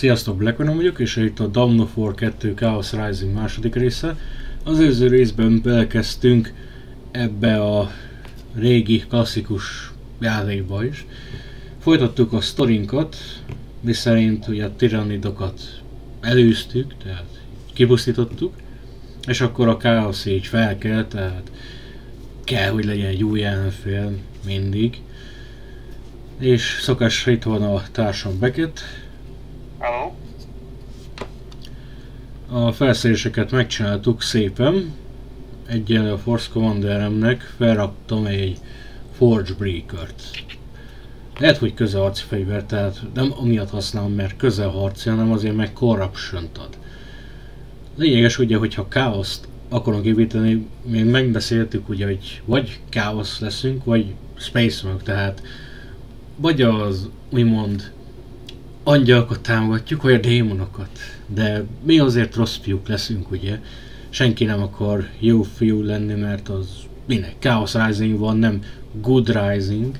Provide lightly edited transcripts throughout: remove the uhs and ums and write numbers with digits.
Sziasztok, Black Venom vagyok, és itt a Dawn of War 2 Chaos Rising második része. Az előző részben belekezdtünk ebbe a régi, klasszikus játékba is. Folytattuk a sztorinkat, miszerint ugye a tiranidokat elűztük, tehát kipusztítottuk, és akkor a Chaos így fel kell, tehát kell, hogy legyen egy új ellenfél mindig. És szokásra itt van a társam Beckett. Hello. A felszereléseket megcsináltuk szépen. Egyenlő a Force Commanderemnek felraktam egy Forge Breaker-t. Lehet, hogy közelharci fegyver, tehát nem amiatt használom, mert közelharci, hanem azért meg Corruption-t ad. Lényeges ugye, hogyha Chaos-t akarunk építeni, még megbeszéltük ugye, hogy vagy Chaos leszünk, vagy Space Monk, tehát vagy az úgymond angyalokat támogatjuk, vagy a démonokat. De mi azért rossz fiúk leszünk, ugye? Senki nem akar jó fiú lenni, mert az minek? Chaos Rising van, nem Good Rising.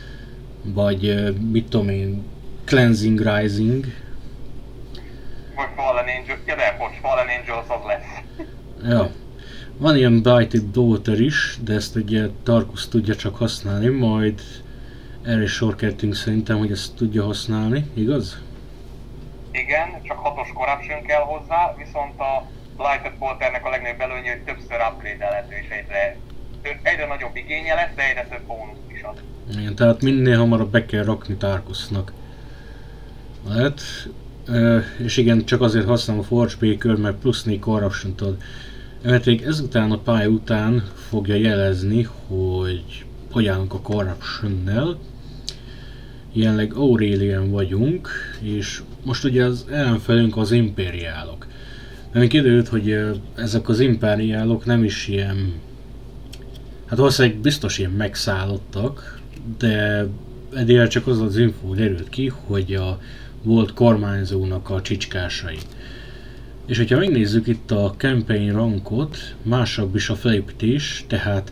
Vagy mit tudom én, Cleansing Rising. Vagy Fallen Angel, ja de bocs, Fallen Angels az lesz. Ja. Van ilyen Blighted Daughter is, de ezt ugye Tarkus tudja csak használni, majd erre is sor kertünk szerintem, hogy ezt tudja használni, igaz? Igen, csak 6-os corruption kell hozzá, viszont a Blighted Bolternek a legnagyobb előnye, hogy többször upgrade-elhető és egyre nagyobb igénye lesz, de egyre több bónusz is ad. Igen, tehát minél hamarabb be kell rakni Tarkusnak. Lehet. És igen, csak azért használom a Forge Breaker, mert plusz 4 Corruption-t ad. Mert ezután a pálya után fogja jelezni, hogy állunk a Corruption-nel. Jelenleg Aurelian vagyunk, és most ugye az ellenfelünk az impériálok. Mert kiderült, hogy ezek az impériálok nem is ilyen... Hát valószínűleg biztos ilyen megszállottak, de eddig csak az info derült ki, hogy a volt kormányzónak a csicskásai. És hogyha megnézzük itt a campaign rankot, másabb is a felépítés, tehát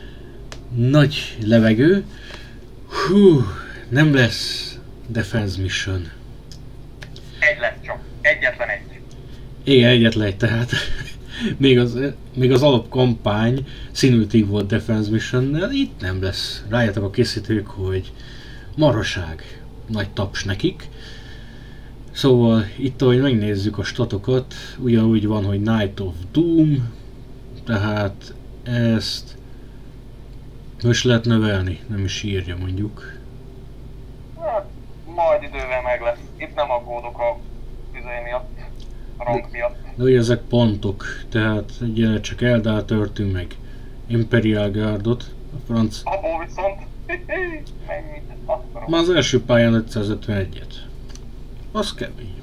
nagy levegő. Hú, nem lesz defense mission. Egy lesz csak, egyetlen egy. Igen, egyetlen egy, tehát még az alapkampány szimulatív volt defense missionnel, itt nem lesz. Rájöttek a készítők, hogy maraság, nagy taps nekik. Szóval itt, ahogy megnézzük a statokat, ugyanúgy van, hogy Night of Doom, tehát ezt most lehet növelni, nem is írja mondjuk. Hát, majd idővel meg lesz. Itt nem aggódok a tüzei miatt, a rank miatt. De ugye ezek pontok, tehát egyenlet csak Eldar törtünk meg Imperial Guardot, a franc. Abból viszont, mennyit akarom. Már az első pályán 551-et. Az kemény.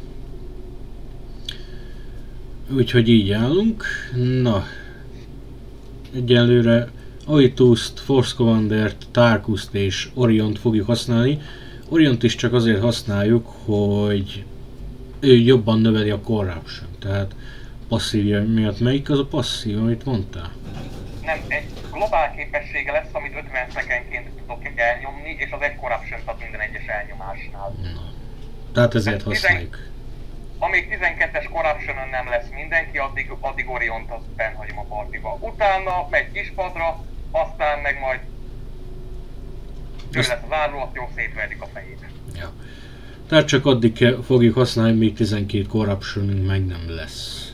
Úgyhogy így állunk. Na. Egyelőre Aituszt, Force Commandert, Tarkust és Oriont fogjuk használni. Oriont is csak azért használjuk, hogy ő jobban növeli a Corruption. Tehát passzívja miatt. Melyik az a passzív, amit mondtál? Nem, egy globál képessége lesz, amit 50 szekenként tudok elnyomni, és az egy corruption-t ad minden egyes elnyomásnál. Na. Tehát ezért használjuk. Amíg 12-es corruption-ön nem lesz mindenki, addig Oriont azt bennhagyom a partiba. Utána megy kispadra, aztán meg majd ő lesz az álló, azt jó szétverdik a fejét. Ja. Tehát csak addig fogjuk használni, még 12 corruptionünk meg nem lesz.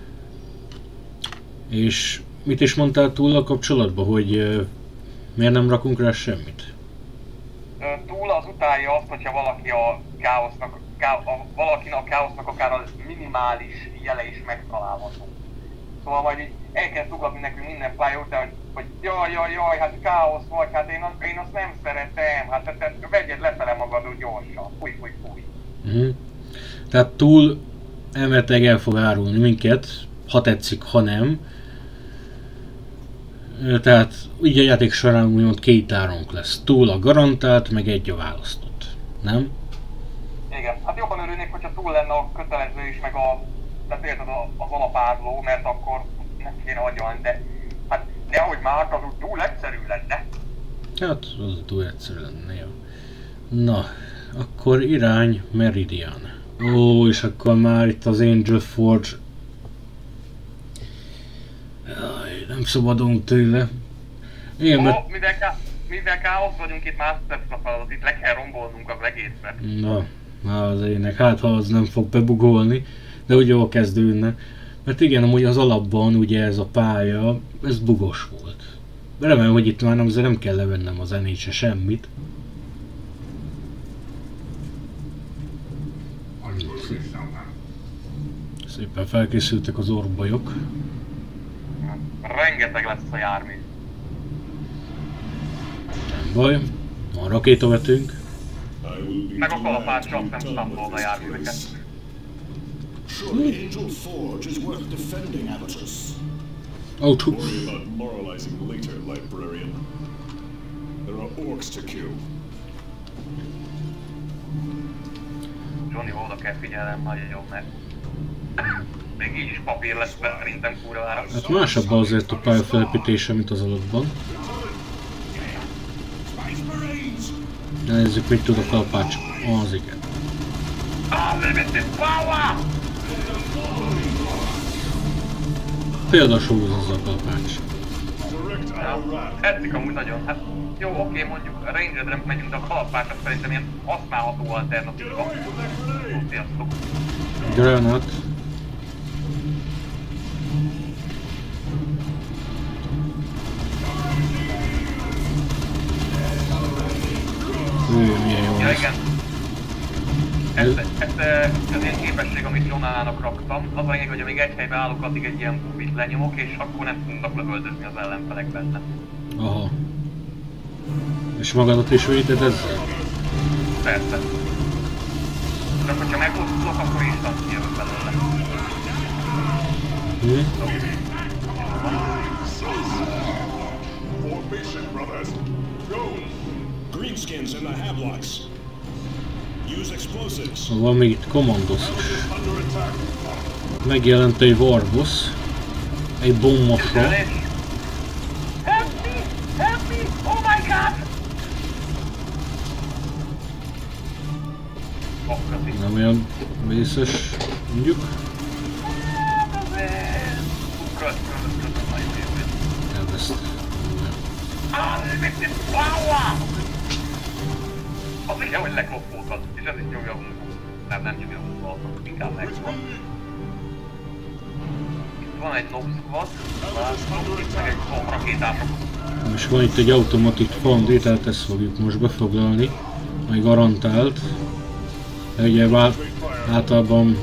És mit is mondtál túl a kapcsolatban, hogy miért nem rakunk rá semmit? Túl az utálja azt, hogyha valaki a káosznak, valakinek a káosznak akár a minimális jele is megtalálható. Szóval majd így elkezd ugatni nekünk minden pálya után, hogy jaj, hát káosz vagy, hát én azt nem szeretem, hát te vegyed lefele magad úgy gyorsan, fúj. Tehát túl elméletileg el fog árulni minket, ha tetszik, ha nem. Tehát így a játék során úgymond 2 árunk lesz. Túl a garantált, meg egy a választott. Nem? Igen, hát jobban örülnék, hogyha túl lenne a kötelező is, meg tehát érted az alapárló, mert akkor nem kéne agyalni, de hát nehogy már, az úgy túl egyszerű lenne. Hát, az túl egyszerű lenne, jó. Na, akkor irány Meridian. Ó, és akkor már itt az Angel Forge. Jaj, nem szabadunk tőle. Igen, mert... mivel káosz vagyunk, itt más tesz a feladat, itt le kell rombolnunk az egészet. Na az ének, hát ha az nem fog bebugolni, de úgy jól kezdődne. Mert igen, amúgy az alapban ugye ez a pálya, ez bugos volt. Remélem, hogy itt már nem kell levennem a zenét se semmit. Szépen felkészültek az orbbajok. Rengeteg lesz a jármű. Nem baj, van rakétavetőnk. Meg a kalapáccsal nem számolod a járműveket. Surely Angel Forge is worth defending, Abatus. Oh, true. Worry about moralizing later, librarian. There are orcs to kill. Johnny, oda kell figyelnem nagyon, mert még így is papír lesz be, szerintem kurvára. Hát másabb azért a pályafelépítése, mint az alapban. Nézzük, mit tud a kalapács. Az igen. Példasúz az a kalapács. Tetszik amúgy nagyon. Hát jó, oké, mondjuk a Rangerre megyünk, de a kalapácsra szerintem ilyen használható alternatíva. Sziasztok. Granat. Milyen jó Ja, lesz. igen. Ez ilyen képesség, amit Jonának raktam. Az a lényeg, hogy amíg egy helyben állok, addig egy ilyen bubit lenyomok, és akkor nem tudnak lövöldözni az ellenfelek benne. Aha. És magadat is véded ezzel? Persze. Csak hogyha megosztulok, akkor instant kijövök belőle. Formation, brothers. Go! Greenskins and the Hablocks. Use explosives. Van még itt kommandos is. Under attack. Megjelent egy Warboss. Egy bombmasra. Help me! Help me! Oh my god! Nem olyan vészes, mondjuk. Elveszt. Azért kell, hogy leklopoltad, és ez is nyomja a munkát. Nem nyomja a munkát, inkább megvan. Itt van egy Nob Squad, meg egy Bomb rakétások. És van itt egy automatic foundry, tehát ezt fogjuk most befoglalni. Majd garantált. De ugye általában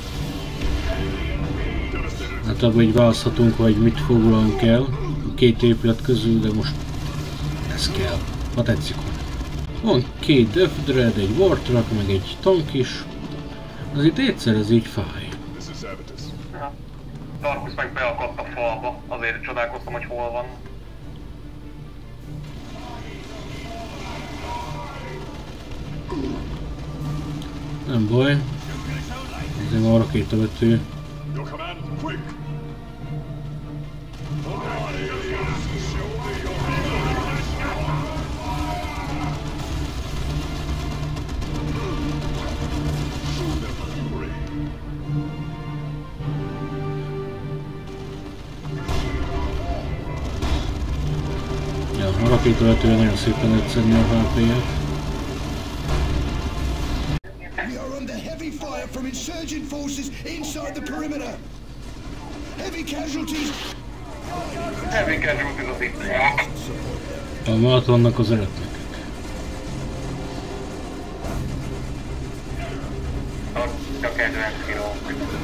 így választhatunk, hogy mit foglalunk el a két épület közül, de most ez kell, ha tetszik. Van két Death Dread, egy Wartruck, meg egy tank is. Az itt egyszer ez így fáj. This is Abatus. Darkus meg beakadt a falba, azért csodálkoztam, hogy hol van. Nem baj. Azért van a rakétavető. Your command, quick! Ja, a rakétavetője nagyon szépen lehet szedni a HP-ját. We are under heavy fire from insurgent forces inside the perimeter. Heavy casualties. Heavy casualties az itt. Már vannak az eretnek. A kedvenc kilók.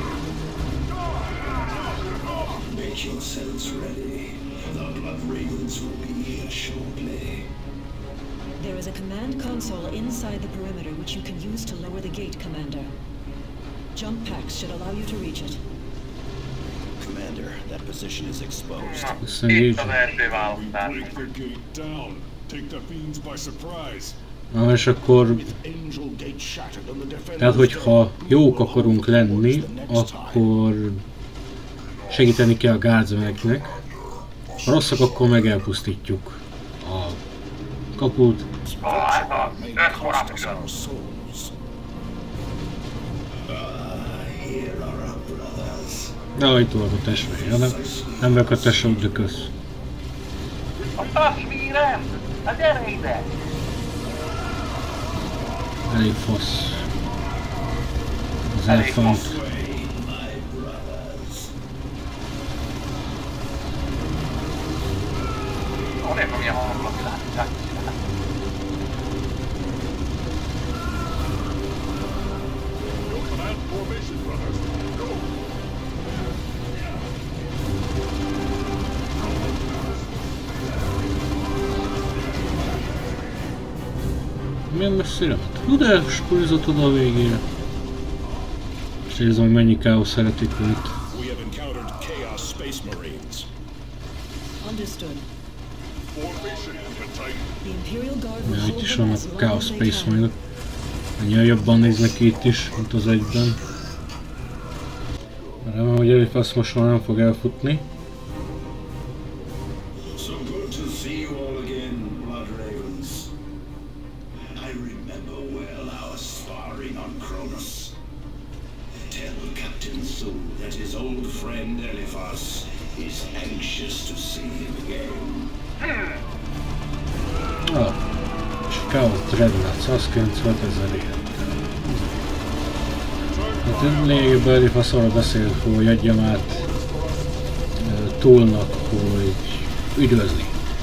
Make yourselves ready. The Blood Ravens will be here shortly. There is a command console inside the perimeter which you can use to lower the gate, Commander. Jump packs should allow you to reach it. Commander, that position is exposed. Itt az első választás. Break the gate down. Take the fiends by surprise. Na és akkor, Angel Gate shattered on the defense. tehát hogyha jók akarunk lenni, akkor segíteni kell a guardsmeneknek. Ha rosszak, akkor meg elpusztítjuk a kaput. Ez az, ez korán külön. Na, itt volt a testvér, nem vagyok a tesód, de kösz. A testvérem! Hát gyere ide! Elég fasz. Az elefant. Nézd, milyen hangulat világ. Milyen messzire ment? Hú, de spújzott oda a végére. És érzem, hogy mennyi káosz szeretik itt. Ja, itt is vannak Chaos Space Marine-ok. Annyira jobban néznek ki itt is, mint az egyben. Remélem, hogy Elifasz most már nem fog elfutni. Ah, és Chaos Dreadnought, 195 000 ilyen. Hát lényegében Elifasz arra beszél, hogy adjam át Toolnak, hogy üdvözli.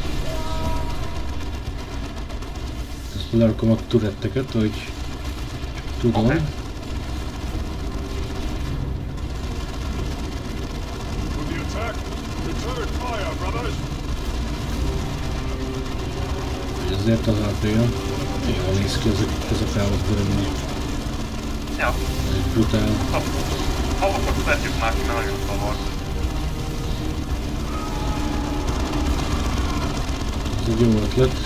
Ezt lerakom a turretteket, hogy tudom. Ezért az RP-ja. Jól néz ki ez a Chaos Dreadnought. Ja. Ez brutál. Ahhoz szedjük már ki, mert nagyon zavar. Ez egy jó ötlet.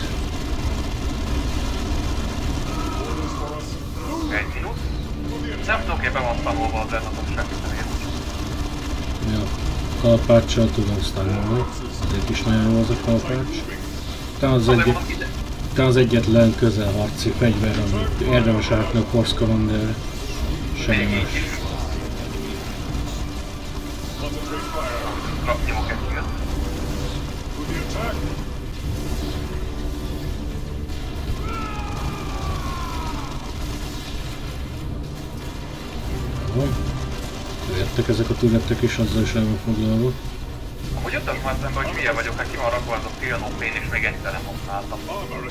Egy mínusz. Nem tudok éppen van tanulva az elatot semmit nem értem. Ja, kalapáccsal tudom sztárolni. Ezért is nagyon jó az a kalapács. Talán az egyetlen közelharci fegyver, amit érdemes átni a Force Commanderre. Semmi más. Nyomok egy Jöttek ezek a turrettek is, azzal is el van foglalva. Amúgy jöttem már szembe, hogy milyen vagyok, hát ki van rakva ez a Filnopén, és még ennyire nem használtam.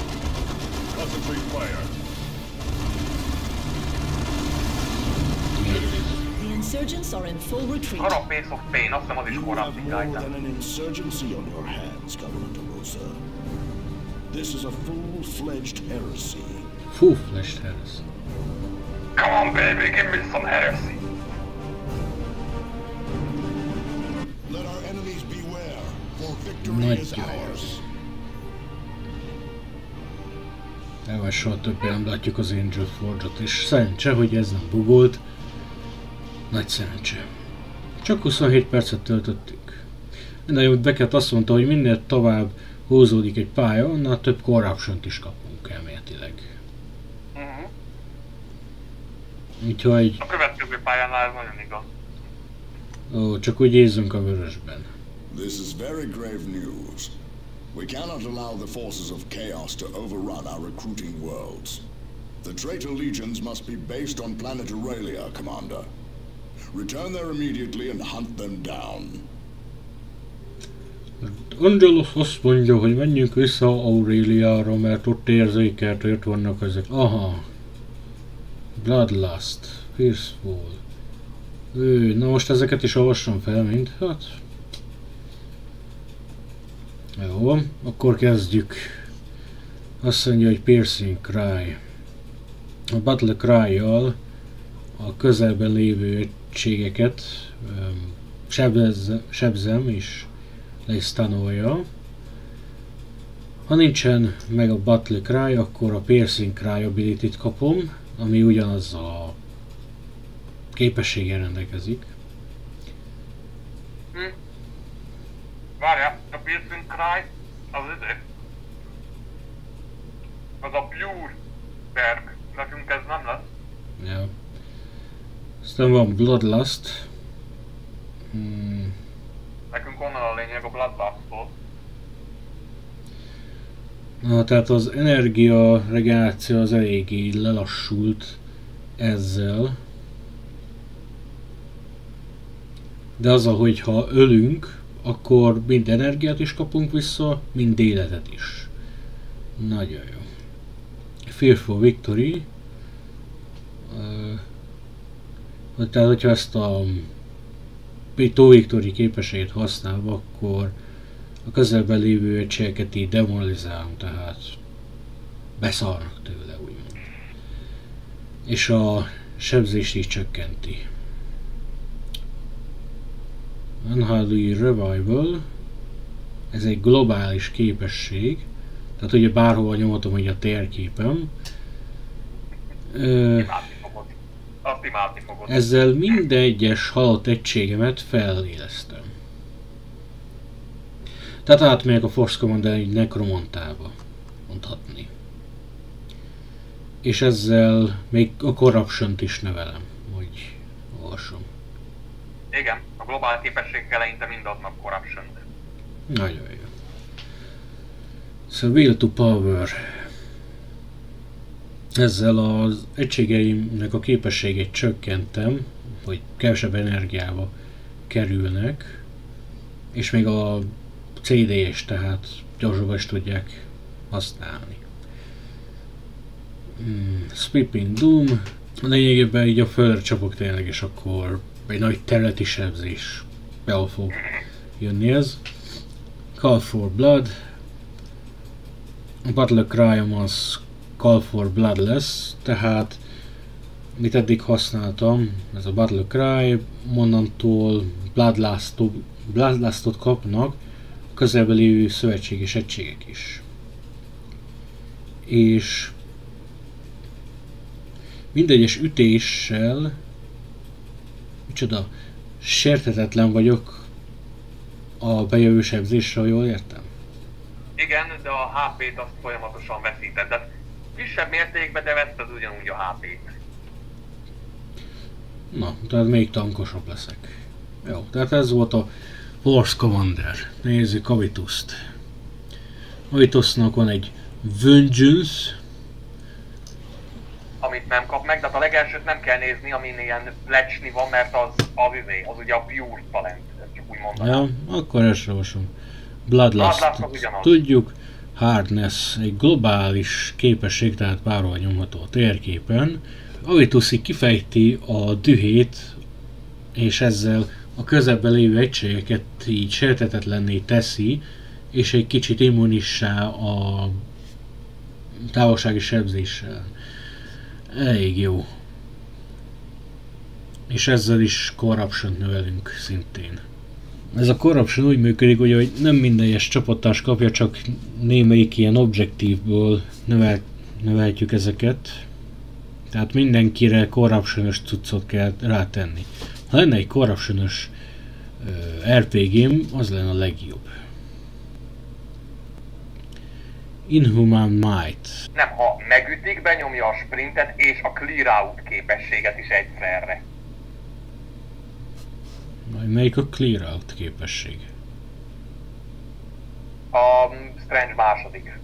The insurgents are in full retreat. Carapace of Pain, azt hiszem az is korábbi item. An insurgency on your hands, Governor Rosa. This is a full-fledged heresy. Full-fledged heresy. Come on baby, give me some heresy. Let our enemies beware, for victory is ours. Elvár soha többé nem látjuk az Angel Forge-ot, és szerencse, hogy ez nem bugolt. Nagy szerencse. Csak 27 percet töltöttük. Minden Beckett azt mondta, hogy minél tovább húzódik egy pálya, annál több corruption-t is kapunk elméletileg. Úgyhogy... A következő pályánál ez nagyon igaz. Ó, csak úgy érzünk a vörösben. This is very grave news. We cannot allow the forces of chaos to overrun our recruiting worlds. The traitor legions must be based on planet Aurelia, Commander. Return there immediately and hunt them down. Angelus azt mondja, hogy menjünk vissza Aureliára, mert ott érzékelt, hogy ott vannak ezek. Aha. Bloodlust, Fearful. Na most ezeket is olvassam fel, mint hát. Jó, akkor kezdjük. Azt mondja, hogy Piercing Cry. A Battle Cry-jal a közelben lévő egységeket sebzem és le is stanolja. Ha nincsen meg a Battle Cry, akkor a Piercing Cry ability-t kapom, ami ugyanaz a képességgel rendelkezik. Várjál, a Piercing Cry az ide. Az a Pure Berg, nekünk ez nem lesz. Ja. Aztán van Bloodlust. Nekünk onnan a lényeg a Bloodlust-tól. Na, tehát az energia regeneráció az eléggé lelassult ezzel. De azzal, hogyha ölünk, akkor mind energiát is kapunk vissza, mind életet is. Nagyon jó. Fearful Victory. Tehát, hogyha ezt a Pito Victory képességét használva, akkor a közelben lévő egységeket így demoralizálunk, tehát beszarnak tőle, úgymond. És a sebzést is csökkenti. Unholy Revival. Ez egy globális képesség. Tehát ugye bárhova nyomhatom így a térképen. Ezzel minden egyes halott egységemet felélesztem. Tehát átmegyek a Force Commander egy nekromantába, mondhatni. És ezzel még a Corruption-t is nevelem, hogy olvasom. Igen, a globál képességek eleinte mind adnak Corruption-t. Nagyon jó. Szóval Will to Power. Ezzel az egységeimnek a képességét csökkentem, hogy kevesebb energiába kerülnek, és még a CD-s, tehát gyorsabban is tudják használni. Sweeping Doom. Lényegében így a földre csapok tényleg, és akkor egy nagy területi sebzés be fog jönni ez. Call for Blood. A Battle Cry-om az Call for Blood lesz, tehát mit eddig használtam, ez a Battle Cry, onnantól Bloodlustot kapnak a közelben lévő szövetséges egységek is. És mindegyes ütéssel, micsoda, sérthetetlen vagyok a bejövő sebzésre, jól értem? Igen, de a HP-t azt folyamatosan veszíted. Tehát kisebb mértékben, de veszted ugyanúgy a HP-t. Na, tehát még tankosabb leszek. Jó, tehát ez volt a Force Commander. Nézzük Avituszt. Avitusnak van egy Vengeance. Amit nem kap meg, de a legelsőt nem kell nézni, amin ilyen lecsni van, mert az ugye a Pure Talent, ezt csak úgy mondanám. Ja, akkor ezt olvasom. Bloodlust, tudjuk. Hardness, egy globális képesség, tehát bárhol nyomható a térképen. Avituszi kifejti a dühét, és ezzel a közelben lévő egységeket így sérthetetlenné teszi, és egy kicsit immunissá a távolsági sebzéssel. Elég jó. És ezzel is Corruption-t növelünk szintén. Ez a Corruption úgy működik, ugye, hogy nem minden egyes csapattárs kapja, csak némelyik ilyen objektívból növelhetjük ezeket. Tehát mindenkire Corruption-ös cuccot kell rátenni. Ha lenne egy Corruption-ös RPG-m, az lenne a legjobb. Inhuman Might. Nem, ha megütik, benyomja a sprintet és a clear out képességet is egyszerre. Melyik a clear out képesség? A Strange második.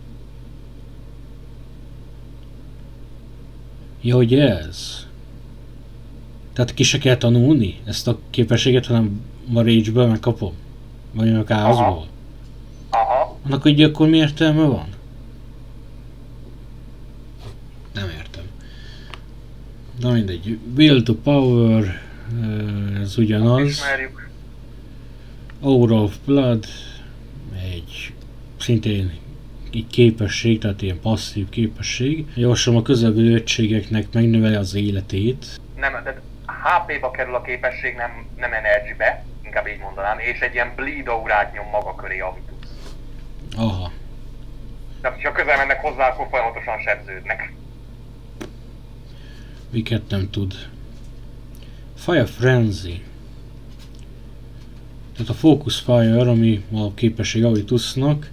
Ja, hogy ez? Tehát ki se kell tanulni ezt a képességet, hanem a Rage-ből megkapom? Vagy a Chaosból? Aha. Annak ugye akkor mi értelme van? Nem értem. Na mindegy. Will to Power, ez ugyanaz. Ismerjük. Aura of Blood, egy szintén egy képesség, tehát ilyen passzív képesség. Javaslom a közelbelő egységeknek megnöveli az életét. Nem, de HP-ba kerül a képesség, nem energy-be, inkább így mondanám, és egy ilyen bleed aurát nyom maga köré Avitus. Aha. Tehát, ha közel mennek hozzá, akkor folyamatosan sebződnek. Miket nem tud. Fire Frenzy. Tehát a Focus Fire, ami a képesség Avitusnak,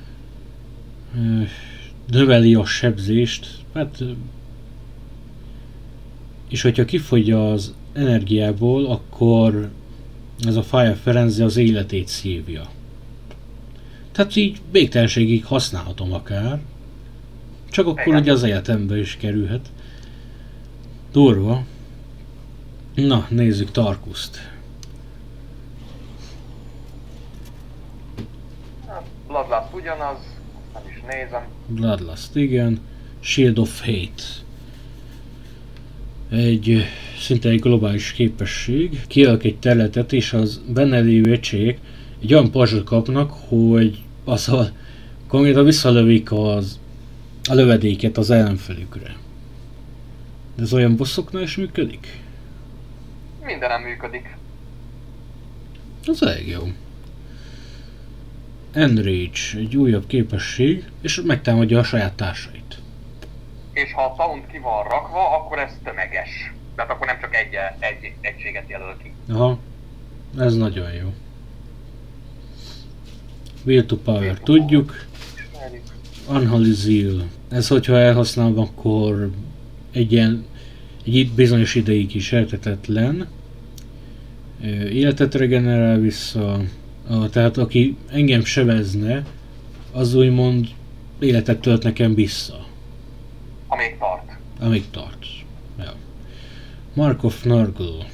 növeli a sebzést, hát, és hogyha kifogy az energiából, akkor ez a Fire Frenzy az életét szívja. Tehát így végtelenségig használhatom akár. Csak akkor ugye az életembe is kerülhet. Durva. Na, nézzük Tarkuszt. Bloodlust ugyanaz, nem is nézem. Bloodlust, igen. Shield of Hate. Szinte egy globális képesség. Kijelök egy területet, és az benne lévő egységek egy olyan pajzsot kapnak, hogy azzal konkrétan visszalövik a lövedéket az ellenfelükre. De ez olyan bosszoknál is működik? Mindenem működik. Az elég jó. Enrage, egy újabb képesség, és megtámadja a saját társait. És ha a sound ki van rakva, akkor ez tömeges. Tehát akkor nem csak egy egységet jelöl ki. Aha, ez nagyon jó. Will to Power, tudjuk. Unholy Zeal. Ez, hogyha elhasználom, akkor egy bizonyos ideig is eltetetlen. Életet regenerál vissza. Tehát aki engem sebezne, az úgymond életet tölt nekem vissza. Amíg tart. Amíg tart. Ja. Mark of Nurgle.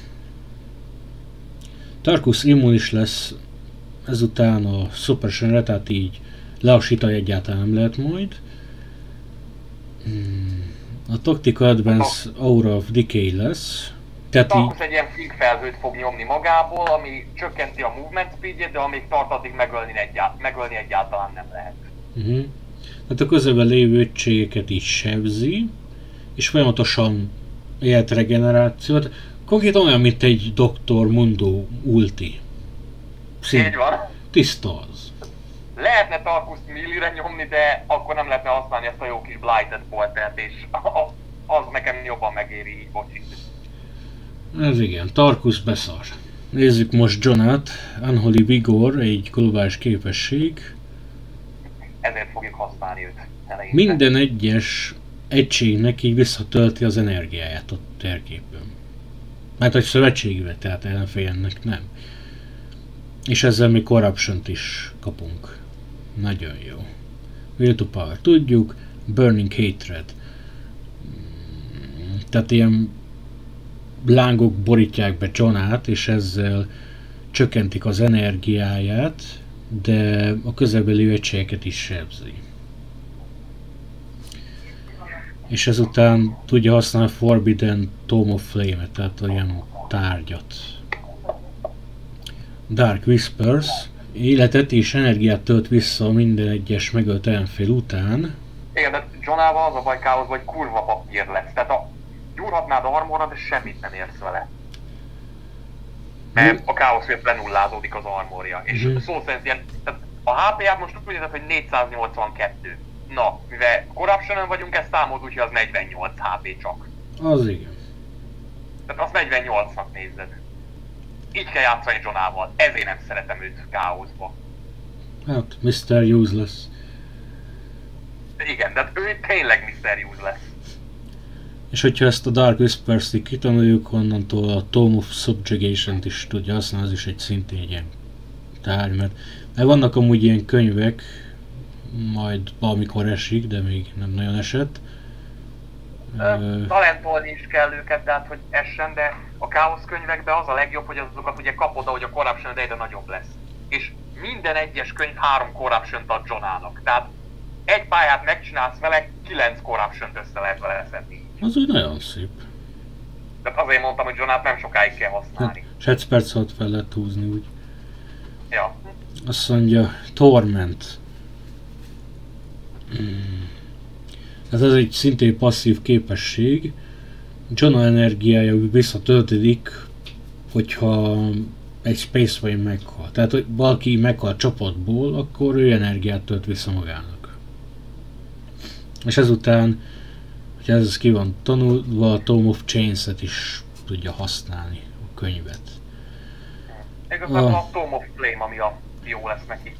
Tarkus immunis lesz ezután a suppressionre, tehát így lelassítani egyáltalán nem lehet majd. A Tactical Advance Aura of Decay lesz. Tarkus egy ilyen fig felhőt fog nyomni magából, ami csökkenti a movement speedjét, de amíg tart, addig megölni egyáltalán nem lehet. Tehát a közelben lévő egységeket is sebzi, és folyamatosan életregenerációt. Konkrétan olyan, mint egy Dr. Mundo ulti. Így van. Tiszta az. Lehetne Tarkuszt millire nyomni, de akkor nem lehetne használni ezt a jó kis Blighted Boltert, és az nekem jobban megéri így, bocsi. Ez igen, Tarkus beszar. Nézzük most Jonát. Unholy Vigor, egy globális képesség. Ezért fogjuk használni őt eleinte. Minden egyes egységnek így visszatölti az energiáját a térképen. Mert egy szövetségével, tehát ellenfélnek nem. És ezzel mi Corruption-t is kapunk. Nagyon jó. Will to Power, tudjuk. Burning Hatred. Tehát ilyen lángok borítják be Jonát, és ezzel csökkentik az energiáját, de a közelben lévő egységeket is sebzi. És ezután tudja használni a Forbidden Tome of Flame-et, tehát olyan tárgyat. Dark Whispers életet és energiát tölt vissza minden egyes megölt ellenfél után. Igen, de Jonával az a baj Káoszban, hogy kurva papír lesz. Tehát gyúrhatnád armorra, de semmit nem érsz vele. Mert a Káosz miatt lenullázódik az armorja. És szó szerint ilyen, tehát a HP-ját most úgy nézett, hogy 482. Na, mivel Corruption-ön vagyunk, ez számoz, úgyhogy az 48 HP csak. Az igen. Tehát azt 48-nak nézed. Így kell játszani Jonával, ezért nem szeretem őt Káoszba. Hát, Mr. Useless. Igen, de ő tényleg Mr. Useless. És hogyha ezt a Dark Whispers-t kitanuljuk, onnantól a Tome of Subjugation-t is tudja használni, az is egy szintén egy ilyen tárgy, mert vannak amúgy ilyen könyvek, majd valamikor esik, de még nem nagyon esett. Talentolni is kell őket, tehát hogy essen, de a Káosz könyvekben az a legjobb, hogy azokat ugye kapod, ahogy a Corruption egyre nagyobb lesz. És minden egyes könyv 3 Corruption-t ad Jonának. Tehát egy pályát megcsinálsz vele, 9 Corruption-t össze lehet vele szedni. Az úgy nagyon szép. Tehát azért mondtam, hogy Jonát nem sokáig kell használni. Hát, és egy perc alatt fel lehet húzni úgy. Ja. Azt mondja, Torment. Ez egy szintén passzív képesség. Jonah energiája visszatöltődik, hogyha egy Space Marine meghal. Tehát, hogy valaki meghal a csapatból, akkor ő energiát tölt vissza magának. És ezután, hogy ez ki van tanulva, a Tome of Chains-et is tudja használni, a könyvet. Igazából a Tome of Flame, ami a jó lesz neki.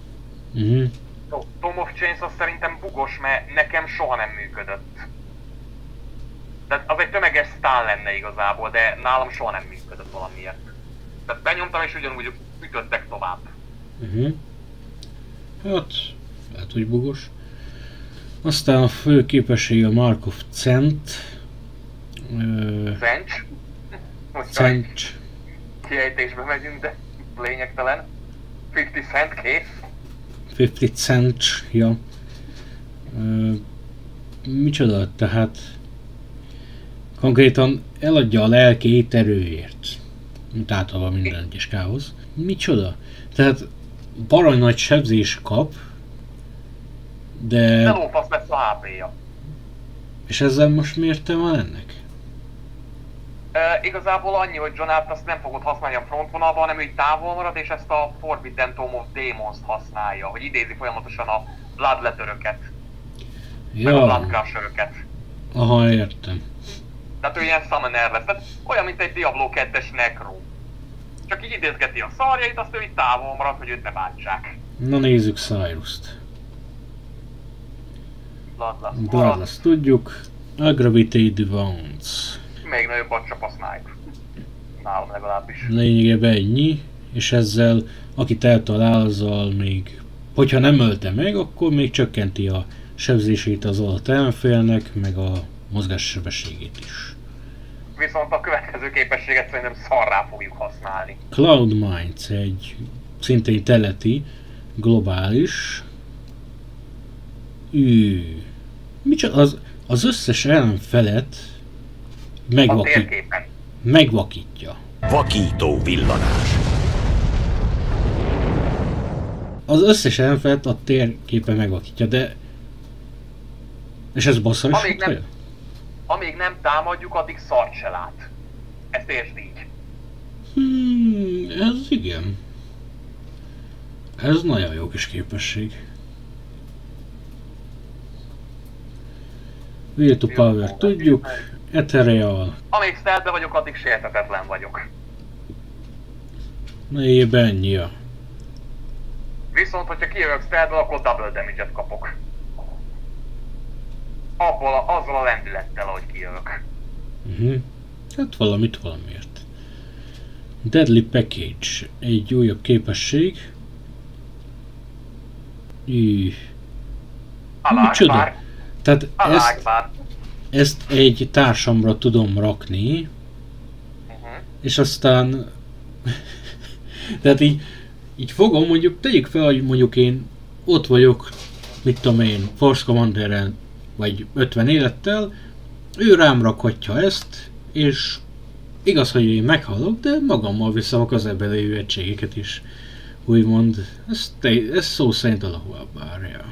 Tome of Chains az szerintem bugos, mert nekem soha nem működött. Tehát az egy tömeges stun lenne igazából, de nálam soha nem működött valamiért. Tehát benyomtam és ugyanúgy ütöttek tovább. Hát, lehet, hogy bugos. Aztán a fő képessége a Markov Cent. Cencs. Cencs. Kiejtésbe megyünk, de lényegtelen. 50 cent, kész. 50 cent, ja. Micsoda, tehát konkrétan eladja a lelkét erőért. Mint általában minden egyes káosz. Micsoda? Tehát baroly nagy sebzés kap, de... lófasz lesz a HP-ja. És ezzel most mi értelme van ennek? Igazából annyi, hogy John Hart azt nem fogod használni a frontvonalban, hanem ő távol marad, és ezt a Forbidden Tome of Demons-t használja, hogy idézi folyamatosan a Bloodletteröket, meg a Bloodcrusheröket. Aha, értem. Tehát ő ilyen summoner lesz, tehát olyan, mint egy Diablo 2-es Necro. Csak így idézgeti a szarjait, azt ő itt távol marad, hogy őt ne bántsák. Na nézzük Cyrus-t. Bloodlust. Tudjuk. Aggravated Wounds. Még nagyobb a csap a snipe. Nálam legalábbis. Lényegében ennyi, és ezzel akit eltalál, azzal még, hogyha nem ölte meg, akkor még csökkenti a sebzését az alatt ellenfélnek, meg a mozgássebességét is. Viszont a következő képességet szerintem szarrá fogjuk használni. Cloud Minds egy szintén teleti, globális. Micsoda, az összes ellenfelet megvakítja. Vakító villanás. Az összes ellenfelet a térképen megvakítja, de... És ez bosszal is futja? Amíg nem támadjuk, addig szart se lát. Ezt értsd így. Ez igen. Ez nagyon jó kis képesség. Will to Power tudjuk. Ethereal. Amíg stealthbe vagyok, addig sérthetetlen vagyok. Éppen ennyi. Viszont, hogyha kijövök stealthből, akkor double damage-et kapok. Azzal a lendülettel, ahogy kijövök. Hát valamiért. Deadly Package. Egy újabb képesség. Micsoda? Tehát ezt egy társamra tudom rakni, és aztán tehát így fogom, mondjuk tegyük fel, hogy mondjuk én ott vagyok, mit tudom én, Force Commanderen, vagy 50 élettel, ő rám rakhatja ezt, és igaz, hogy én meghalok, de magammal viszem a közelben lévő egységeket is, úgymond, ez szó szerint alahol bárja.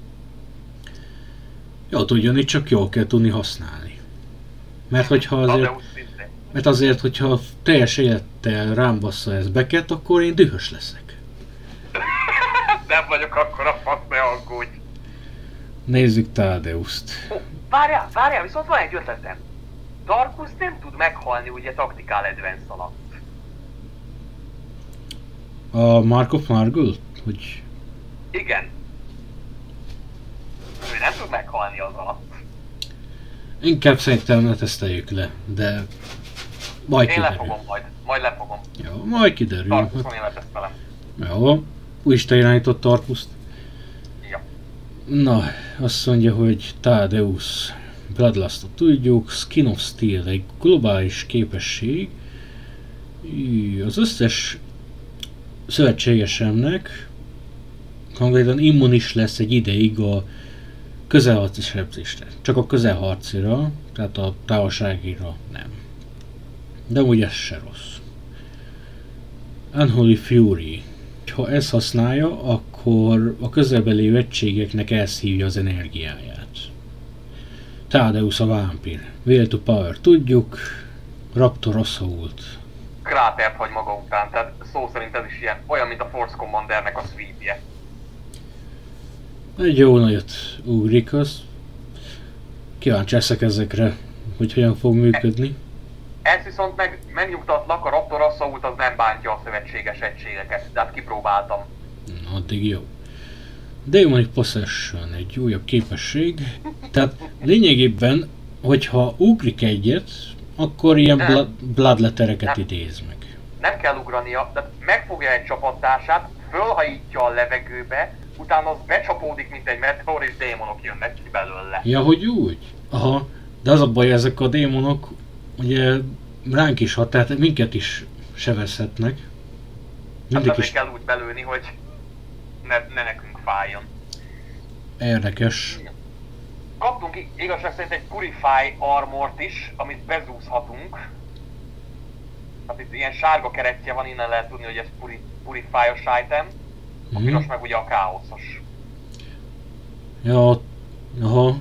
Jó, tudjon, itt csak jól kell tudni használni. Mert azért, hogyha teljes élettel rám bassza ez Becket, akkor én dühös leszek. Nem vagyok akkora fasz, ne aggódj. Nézzük Thaddeuszt. Várjál, viszont van egy ötletem. Darkus nem tud meghalni ugye Tactical Advance alatt. A Mark of Margul? Hogy... Igen. Ő nem tud meghalni az alatt. Inkább szerintem ne teszteljük le, de... Majd én kiderül. lefogom majd lefogom. Jó, majd kiderül. Darkuszon én letesztelem. Jó, úgy is te irányított Darkuszt. Ja. Na, azt mondja, hogy Thaddeus. Bloodlustot tudjuk, Skin of Steel, egy globális képesség. Az összes szövetségesemnek konkrétan immunis lesz egy ideig a közelharci sebzésre. Csak a közelharcira, tehát a távolságira nem. De úgy ez se rossz. Unholy Fury. Ha ezt használja, akkor a közelben lévő egységeknek elszívja az energiáját. Thaddeus a vámpír. Will to Power tudjuk. Raptor Assault. Krátert hagy maga után, tehát szó szerint ez is ilyen, olyan, mint a Force Commandernek a sweepje. Egy jó nagyot ugrik az. Kíváncsi leszek ezekre, hogy hogyan fog működni. Ez viszont megnyugtatlak, a Raptor Assault az nem bántja a szövetséges egységeket, de hát kipróbáltam. Na, addig jó. Demonic Possession, egy újabb képesség. Tehát lényegében hogyha ugrik egyet, akkor ilyen bloodlettereket idéz meg. Nem kell ugrania, de megfogja egy csapattársát, fölhajítja a levegőbe, utána az becsapódik, mint egy meteor, és démonok jönnek ki belőle. Ja, hogy úgy? Aha, de az a baj, ezek a démonok ugye ránk is hat, tehát minket is sebezhetnek. Hát azért kell úgy belőni, hogy ne nekünk fájjon. Érdekes. Kaptunk igazság szerint egy Purify armort is, amit bezúzhatunk. Hát itt ilyen sárga keretje van, innen lehet tudni, hogy ez Purify-os item. A piros meg ugye a káoszos. Ja, aha.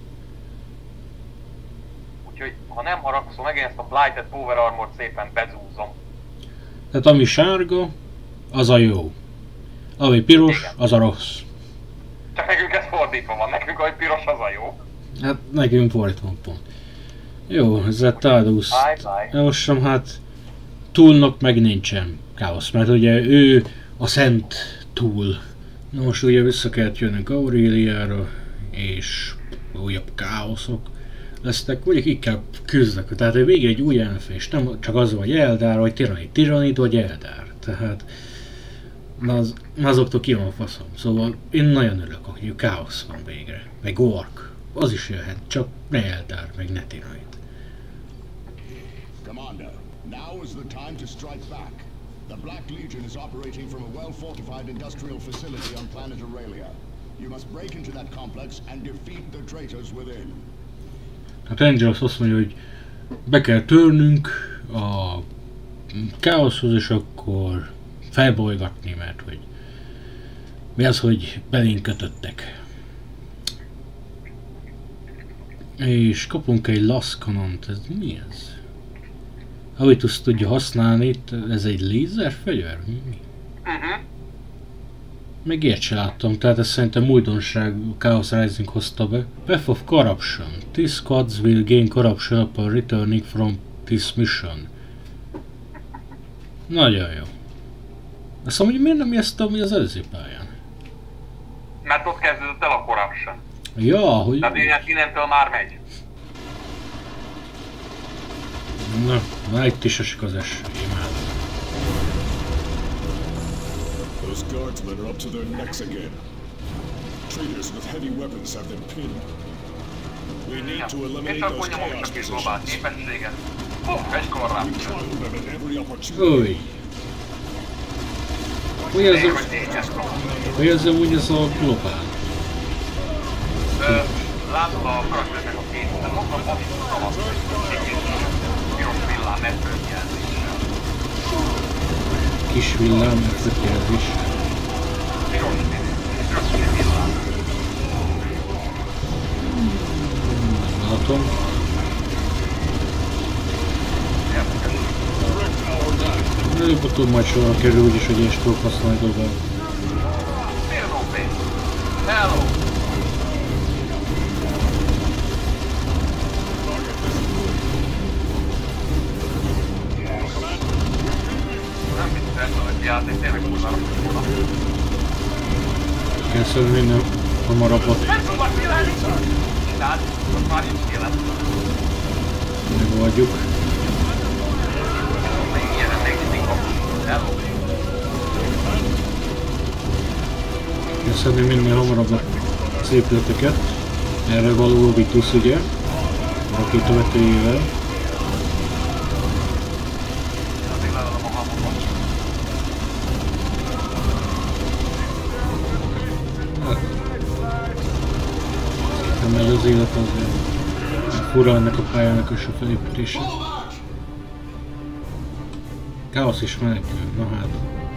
Úgyhogy ha nem haragszom, meg én ezt a Blighted Power armort szépen bezúzom. Tehát ami sárga, az a jó. Ami piros, igen, az a rossz. Csak nekünk ez fordítva van, nekünk hogy piros az a jó. Hát nekünk fordítva pont. Jó, ezzel Tadus. Javaslom, hát Túlnak meg nincsen káosz, mert ugye ő a szent Túl. Na most ugye vissza kellett jönnünk Auréliára, és újabb káoszok lesznek, ugye ki kell küzdök. Tehát végig egy új ellenfés, nem csak az, hogy Eldar, vagy Tiranid, vagy Eldar. Tehát azoktól ki van a faszom. Szóval én nagyon örülök, hogy káosz van végre. Meg Ork. Az is jöhet, csak ne Eldar, meg ne Tiranid. Commander, now is the time to strike back. The Black Legion is operating from a well-fortified industrial facility on planet Aurelia. You must break into that complex and defeat the traitors within. Hát Angels azt mondja, hogy be kell törnünk a káoszhoz, és akkor felbolygatni, mert hogy mi az, hogy belénk kötöttek. És kapunk egy laszkanont, ez mi ez? Habitus tudja használni, ez egy lézerfegyver? Mi? Még ilyet se láttam, tehát ez szerintem újdonság, Chaos Rising hozta be. Path of Corruption. These squads will gain corruption upon returning from this mission. Nagyon jó. Azt mondom, hogy miért nem ezt ami az előző pályán? Mert ott kezdődött el a Corruption. Ja, hogy... Tehát innentől már megy. Na itt is esik az eső, imádom. Those guardsmen are up to their necks again. Traitors with heavy weapons have them pinned. We need to eliminate those chaos positions. Egy Corruption. We them at every opportunity. Új! Hogy ez amúgy ez a globál? Látod a karakternek a képet, de ott a papír piros villám metszőjelzéssel. Kis villám metszőjelzés. Piros villám. Látom. Előbb-utóbb majd sorra kerül úgyis, hogy én is tudok használni globál. Hello! Nem hiszem, hogy játék tényleg kurva volna. Kell szedni minél hamarabbat. Nem tudnak kilelni! Tehát, most már nincs élet. Megoldjuk. Ilyenek még mindig van. Hello! Kell szedni minél hamarabb a szépleteket. Erre való Habitus ugye, rakétavetőjével. Szépen megy az élet azért. Fura ennek a pályának is a felépítése. Káosz is menekül, na hát.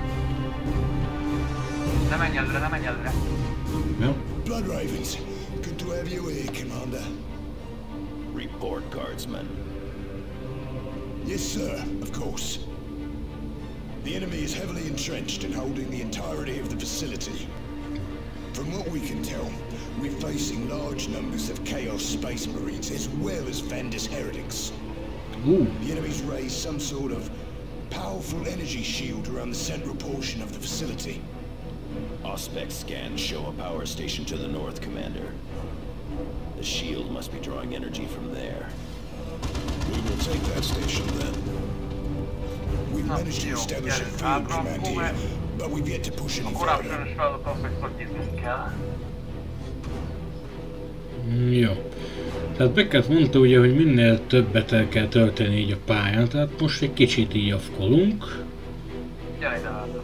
Ne menj előre, ne menj előre! Ja. Blood Ravens, good to have you here, Commander. Report, Guardsman. Yes, sir, of course. The enemy is heavily entrenched and holding the entirety of the facility. From what we can tell, we're facing large numbers of Chaos Space Marines as well as Vandus heretics. The enemy's raised some sort of powerful energy shield around the central portion of the facility. Auspex scans show a power station to the north, Commander. The shield must be drawing energy from there. We will take that station then. We've managed to establish a field command here, but we've yet to push any further. Corruption-os feladat az, hogy szotyiznunk kell. Jó. Tehát Beckett mondta ugye, hogy minél többet el kell tölteni így a pályán, tehát most egy kicsit így afkolunk. Gyere ide látom.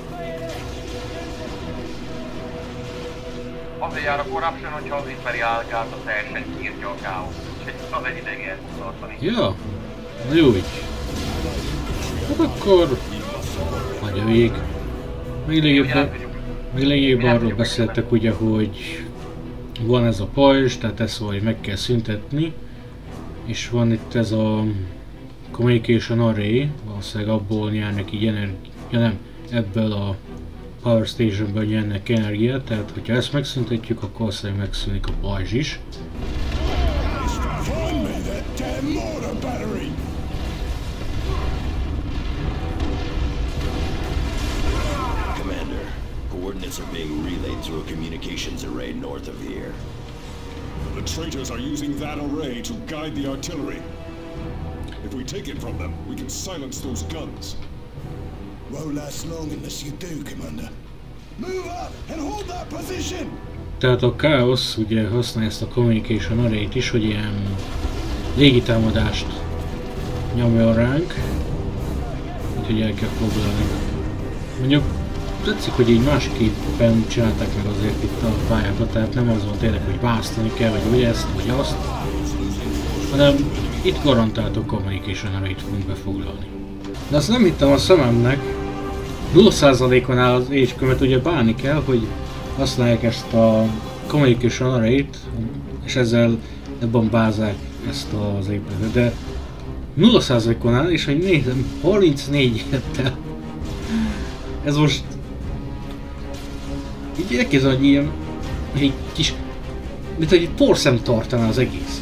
Azért jár a Corruption, hogyha az Imperial Guard-a teljesen kiírtja a káoszt. Úgyhogy az egy ideig el tud tartani. Ja, na jó így. Hát akkor... hagyja végig. Még lényegében arról beszéltek ugye, hogy van ez a pajzs, tehát ezt valahogy meg kell szüntetni. És van itt ez a Communication Array, valószínűleg abból nyernek így energiát, nem, ebből a Power Stationből nyernek energiát, tehát hogyha ezt megszüntetjük, akkor valószínűleg megszűnik a pajzs is. Coordinates are being relayed through a communications array north of here. The traitors are using that array to guide the artillery. If we take it from them, we can silence those guns. Won't last long unless you do, Commander. Move up and hold that position! Tehát a Chaos ugye használja ezt a Communication Array-t is, hogy ilyen légitámadást nyomjon ránk. Úgyhogy el kell foglalni. Mondjuk tetszik, hogy így másképpen csinálták meg azért itt a pályákat, tehát nem az van tényleg, hogy választani kell, vagy ezt, vagy azt, hanem itt garantáltok Communication Array-t fogunk befoglalni. De azt nem hittem a szememnek, 0%-on áll az Age-kömet, ugye bánni kell, hogy használják ezt a Communication Array-t, és ezzel lebombázzák ezt az épületet, de 0%-on áll, és hogy nézem, 34 hettel. Ez most... így elkezdve, hogy ilyen... egy kis... mint hogy egy porszem tartaná az egészet.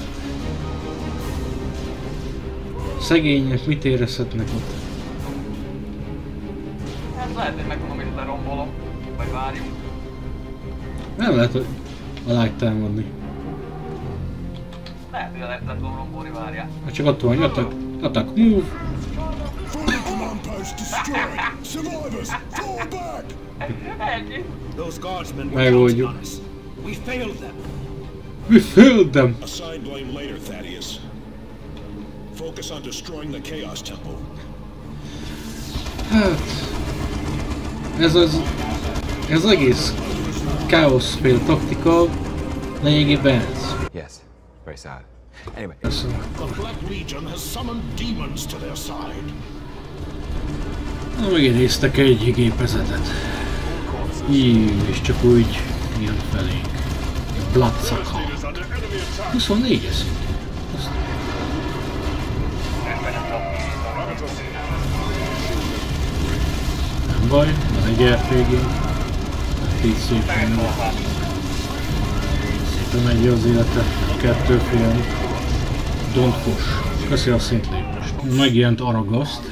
Szegények mit érezhetnek ott? Hát lehet, hogy megmondom, hogy lerombolom, vagy várjunk. Nem lehet, hogy alá támadni. Lehet, hogy lehet lerombolni, várjál. Hát csak attól, hogy attack, move! Ennyi. Those guardsmen were Megoldjuk. counting on us. We failed them. We failed them! Assign blame later, Thaddeus. Focus on destroying the Chaos Temple. Hát... ez az egész káoszféle taktika lényegében ez. Yes, very sad. Anyway. The Black Legion has summoned demons to their side. Na, megidéztek egy gépezetet. És csak úgy jön felénk. Bloodsucker. 24-es szintén. Nem baj, van egy RPG-n. Így szépen megy az élete. Kettő félni. Don't push. Köszi a szintlépést. Megjelent Aragaszt.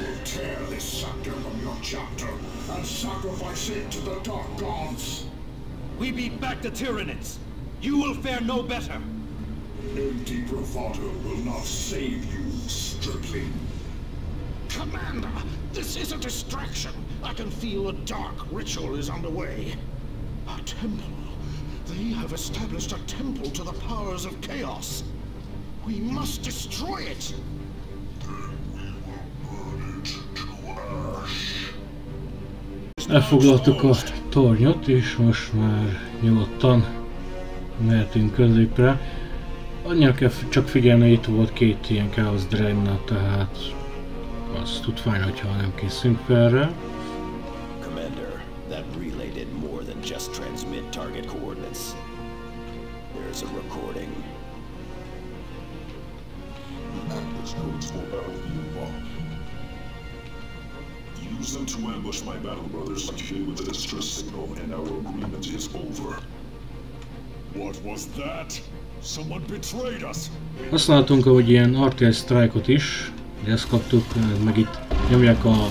We beat back the Tyranids. You will fare no better. Empty bravado will not save you, stripling. Commander, this is a distraction. I can feel a dark ritual is underway. A temple. They have established a temple to the powers of chaos. We must destroy it. Elfoglaltuk a tornyot, és most már nyugodtan mehetünk középre. Annyira kell csak figyelni, itt volt két ilyen Chaos Dreadnought, tehát az tudvány, hogyha nem készünk fel rá. Commander, that relay did more than just transmit target coordinates. There's a recording. Atlas codes for Battlefield 1. Use them to ambush my battle brothers with the distress signal, and our agreement is over. What was that? Someone betrayed us! Használtunk ahogy ilyen artillery strike-ot is, de ezt kaptuk, meg itt nyomják a...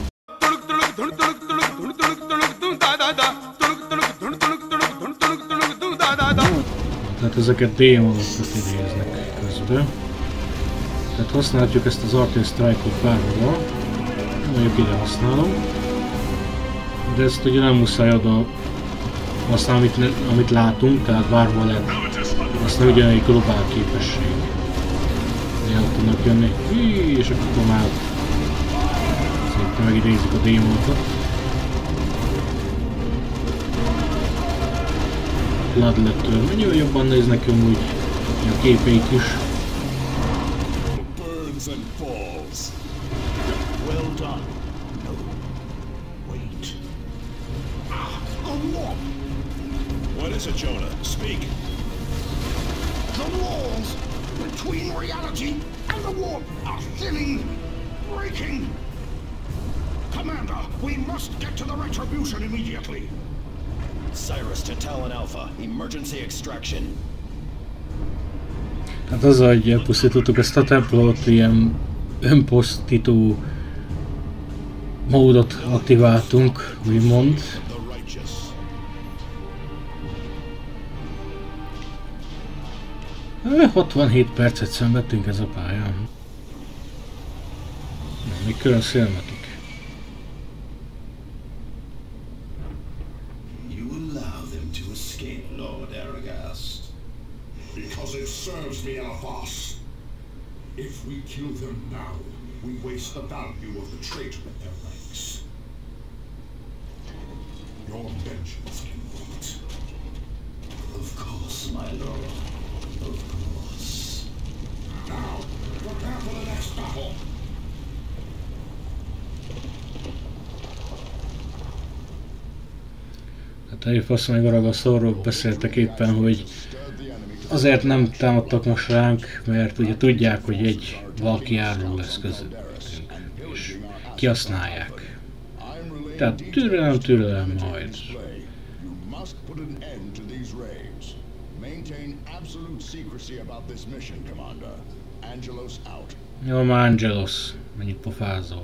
Tehát ezeket démonokat idéznek közben. Tehát használhatjuk ezt az Arcane Strike-ot bárhol. Mondjuk ide használom. De ezt ugye nem muszáj oda használni, amit látunk, tehát bárhol lehet használni ugyanegy globál képesség. El tudnak jönni. És akkor már szépen megidézik a démonokat. Bloodletter. Mennyire jobban néznek amúgy a képeik is. Well done. No. Wait. A warp! What is it, Jonah? Speak. The walls between reality and the warp are thinning, breaking. Commander, we must get to the Retribution immediately. Cyrus to Talon Alpha. Emergency extraction. Hát azzal, hogy elpusztítottuk ezt a templomot, ilyen önpusztító módot aktiváltunk, úgymond. 67 percet szenvedtünk ez a pályán. Még külön szélmetik. You allow them to escape, Lord Aragast. Because it serves me, Alphas. If we kill them now, we waste the value of the traitor in their ranks. Your vengeance can wait. Of course, my lord. Of course. Now, prepare for the next battle. Hát Elifasz meg Aragaszorról beszéltek éppen, hogy azért nem támadtak most ránk, mert ugye tudják, hogy egy valaki járó lesz közöttünk, és kihasználják. Tehát türelem majd. Jó, már Angelos, mennyit pofázol.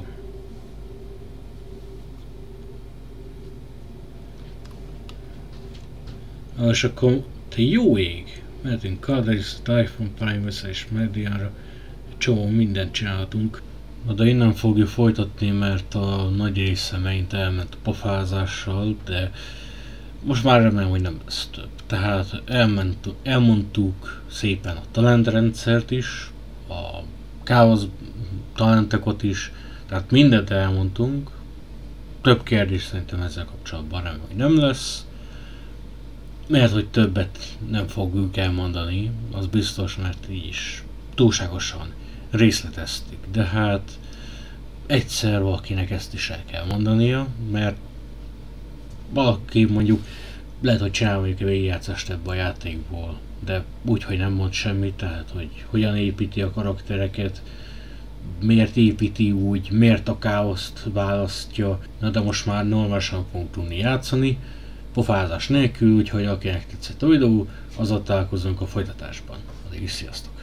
És akkor te jó ég! Mehetünk Cardaris, Typhon, Primus és Meridianra. Egy csomó mindent csináltunk. Na de innen fogjuk folytatni, mert a nagy része megint elment a pofázással, de most már remélem, hogy nem lesz több. Tehát elmondtuk szépen a talentrendszert is, a káosz talentekot is, tehát mindent elmondtunk. Több kérdés szerintem ezzel kapcsolatban remélem, hogy nem lesz. Mert hogy többet nem fogjuk elmondani, az biztos, mert így is túlságosan részleteztük. De hát egyszer valakinek ezt is el kell mondania, mert valaki mondjuk lehet, hogy csinál mondjuk egy végigjátszást ebből a játékból, de úgy, hogy nem mond semmit, tehát hogy hogyan építi a karaktereket, miért építi úgy, miért a káoszt választja, na de most már normálisan fogunk tudni játszani, pofázás nélkül, úgyhogy akinek tetszett a videó, azzal találkozunk a folytatásban. Addig is sziasztok!